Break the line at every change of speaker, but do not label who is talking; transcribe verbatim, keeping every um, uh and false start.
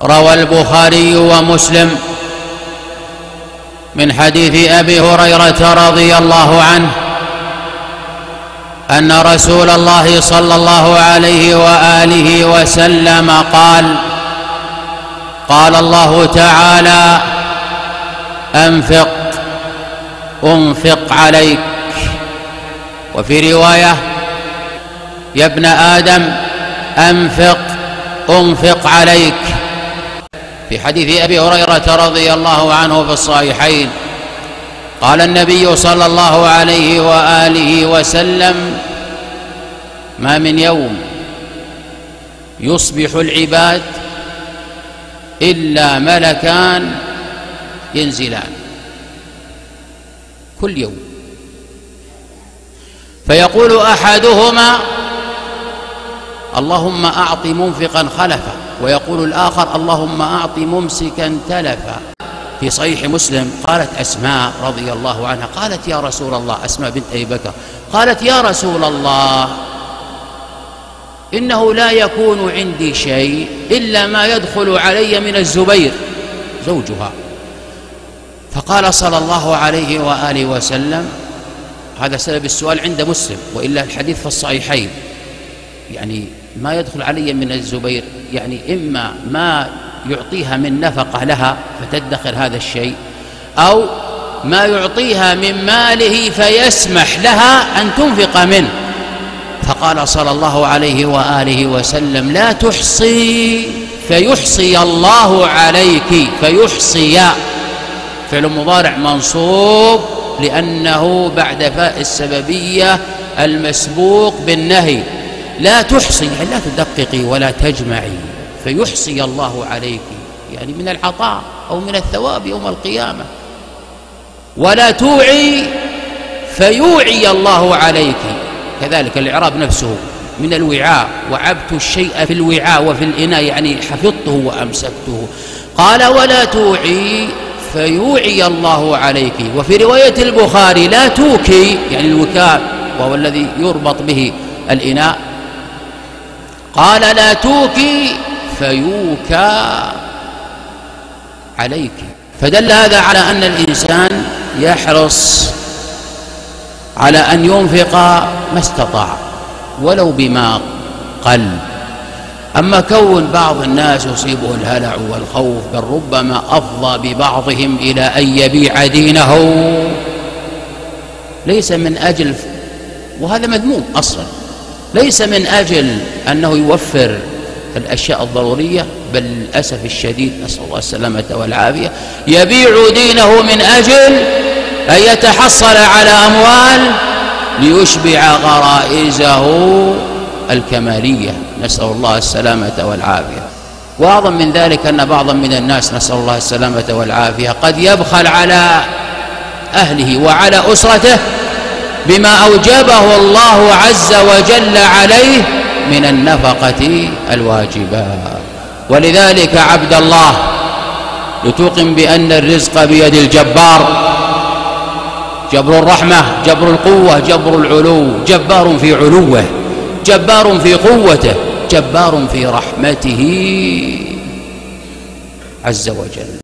روى البخاري ومسلم من حديث أبي هريرة رضي الله عنه أن رسول الله صلى الله عليه وآله وسلم قال: قال الله تعالى: أنفق أنفق عليك. وفي رواية: يا ابن آدم أنفق أنفق عليك. في حديث أبي هريرة رضي الله عنه في الصحيحين قال النبي صلى الله عليه وآله وسلم: ما من يوم يصبح العباد إلا ملكان ينزلان كل يوم، فيقول أحدهما: اللهم أعط منفقا خلفا، ويقول الآخر: اللهم أعط ممسكا تلفا. في صحيح مسلم قالت أسماء رضي الله عنها، قالت: يا رسول الله، أسماء بنت أبي بكر، قالت: يا رسول الله، إنه لا يكون عندي شيء إلا ما يدخل علي من الزبير زوجها. فقال صلى الله عليه وآله وسلم، هذا سبب السؤال عند مسلم، وإلا الحديث في الصحيحين، يعني ما يدخل علي من الزبير، يعني إما ما يعطيها من نفقة لها فتدخر هذا الشيء، أو ما يعطيها من ماله فيسمح لها أن تنفق منه. فقال صلى الله عليه وآله وسلم: لا تحصي فيحصي الله عليك. فيحصي فعل مضارع منصوب لأنه بعد فاء السببية المسبوق بالنهي. لا تحصي يعني لا تدققي ولا تجمعي، فيحصي الله عليك يعني من العطاء أو من الثواب يوم القيامة. ولا توعي فيوعي الله عليك، كذلك الإعراب نفسه من الوعاء، وعبت الشيء في الوعاء وفي الإناء يعني حفظته وأمسكته. قال: ولا توعي فيوعي الله عليك. وفي رواية البخاري: لا توكي يعني الوكاء وهو الذي يربط به الإناء. قال: لا توكي فيوكى عليك. فدل هذا على أن الإنسان يحرص على أن ينفق ما استطاع ولو بما قل. أما كون بعض الناس يصيبه الهلع والخوف، بل ربما أفضى ببعضهم إلى أن يبيع دينه ليس من أجل، وهذا مذموم أصلا، ليس من أجل أنه يوفر الأشياء الضرورية، بل للأسف الشديد نسأل الله السلامة والعافية يبيع دينه من أجل أن يتحصل على أموال ليشبع غرائزه الكمالية، نسأل الله السلامة والعافية. وأعظم من ذلك أن بعضا من الناس نسأل الله السلامة والعافية قد يبخل على أهله وعلى أسرته بما أوجبه الله عز وجل عليه من النفقة الواجبة. ولذلك عبد الله لتوقن بأن الرزق بيد الجبار، جبر الرحمة، جبر القوة، جبر العلو، جبار في علوه، جبار في قوته، جبار في رحمته عز وجل.